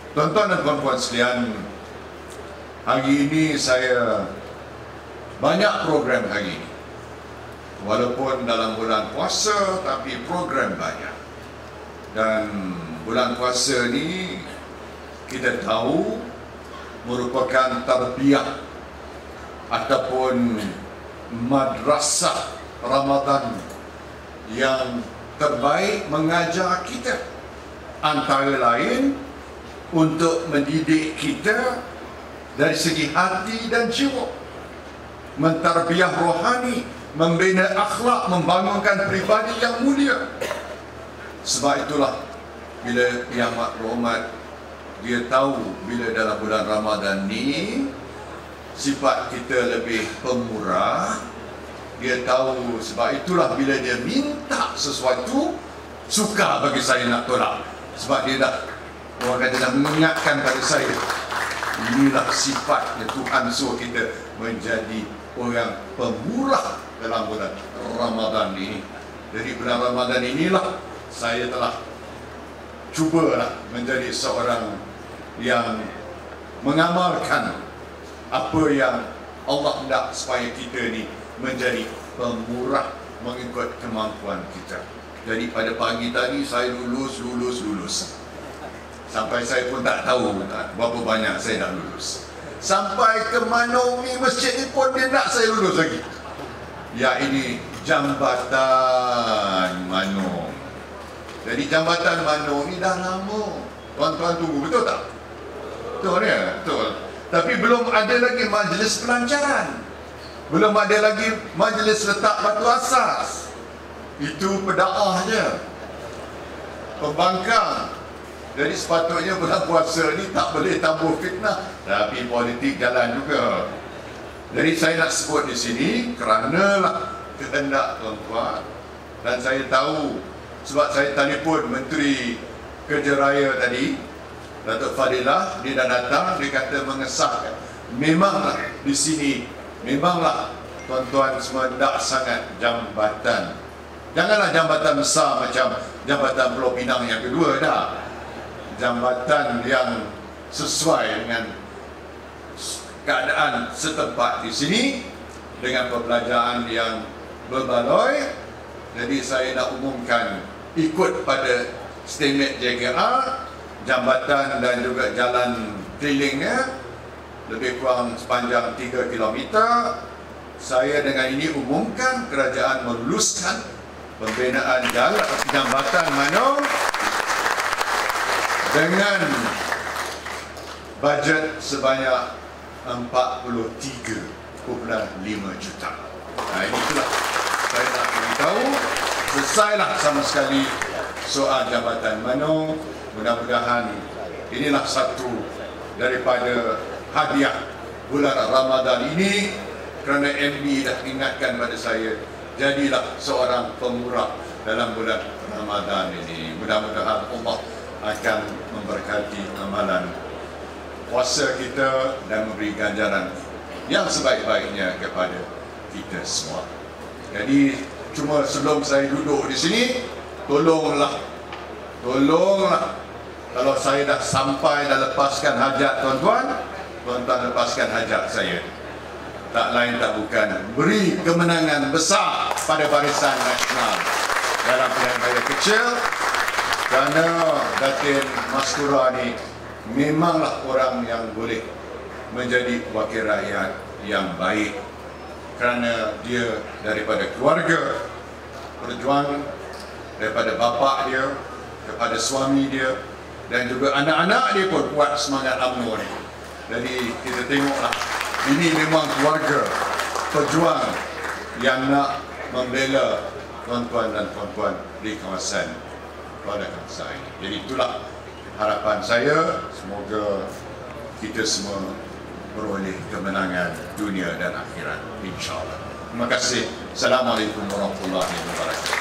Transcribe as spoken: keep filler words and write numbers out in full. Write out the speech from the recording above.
Tuan-tuan dan puan-puan sekalian, hari ini saya banyak program hari ini. Walaupun dalam bulan puasa, tapi program banyak. Dan bulan puasa ni kita tahu merupakan tarbiyah ataupun madrasah Ramadan yang terbaik mengajar kita, antara lain untuk mendidik kita dari segi hati dan jiwa, mentarbiah rohani, membina akhlak, membangunkan pribadi yang mulia. Sebab itulah bila Yang Maklumat dia tahu bila dalam bulan Ramadan ni sifat kita lebih pemurah, dia tahu. Sebab itulah bila dia minta sesuatu, suka bagi saya nak tolak. Sebab dia dah, orang kata, dah mengingatkan pada saya, inilah sifatnya Tuhan suruh kita menjadi orang pemurah dalam bulan Ramadan ini. Jadi bulan Ramadan inilah saya telah cubalah menjadi seorang yang mengamalkan apa yang Allah hendak supaya kita ni menjadi pemurah mengikut kemampuan kita. Jadi pada pagi tadi saya lulus, lulus, lulus. Sampai saya pun tak tahu tak, berapa banyak saya dah lulus. Sampai ke Manong ni, masjid ni pun dia nak saya lulus lagi. Ya, ini Jambatan Manong. Jadi Jambatan Manong ni dah lama tuan-tuan tunggu, betul tak? Betul ya? Betul. Tapi belum ada lagi majlis pelancaran. Belum ada lagi majlis letak batu asas. Itu pedaah je, pembangkang. Jadi sepatutnya bulan puasa ni tak boleh tambah fitnah, tapi politik jalan juga. Jadi saya nak sebut di sini keranalah kehendak tuan-tuan. Dan saya tahu, sebab saya telefon Menteri Kerja Raya tadi, Datuk Fadilah, dia dah datang, dia kata mengesahkan. Memanglah di sini, memanglah tuan-tuan semua tak sangat jambatan. Janganlah jambatan besar macam Jambatan Pulau Pinang yang kedua dah. Jambatan yang sesuai dengan keadaan setempat di sini, dengan pembelajaran yang berbaloi. Jadi saya nak umumkan ikut pada statement J K R, jambatan dan juga jalan kelilingnya lebih kurang sepanjang tiga kilometer. Saya dengan ini umumkan kerajaan meluluskan pembinaan jalan jambatan Manong dengan bajet sebanyak empat puluh tiga perpuluhan lima juta. Nah, itulah saya nak beritahu. Selesailah sama sekali soal jambatan Manong. Mudah-mudahan inilah satu daripada hadiah bulan Ramadan ini, kerana M B dah ingatkan pada saya, jadilah seorang pemurah dalam bulan Ramadan ini. Mudah-mudahan Allah akan memberkati amalan puasa kita dan memberi ganjaran yang sebaik-baiknya kepada kita semua. Jadi cuma sebelum saya duduk di sini, tolonglah, tolonglah kalau saya dah sampai dah lepaskan hajat tuan-tuan, tuan-tuan lepaskan hajat saya. Tak lain tak bukan beri kemenangan besar pada Barisan Nasional dalam pilihan raya kecil, kerana Datin Mastura ni memanglah orang yang boleh menjadi wakil rakyat yang baik, kerana dia daripada keluarga berjuang, daripada bapa dia kepada suami dia dan juga anak-anak dia pun kuat semangat U M N O ni. Jadi kita tengoklah, ini memang keluarga pejuang yang nak membela tuan-tuan dan puan-puan di kawasan pada kawasan ini. Jadi itulah harapan saya, semoga kita semua beroleh kemenangan dunia dan akhirat, insya-Allah. Terima kasih. Assalamualaikum warahmatullahi wabarakatuh.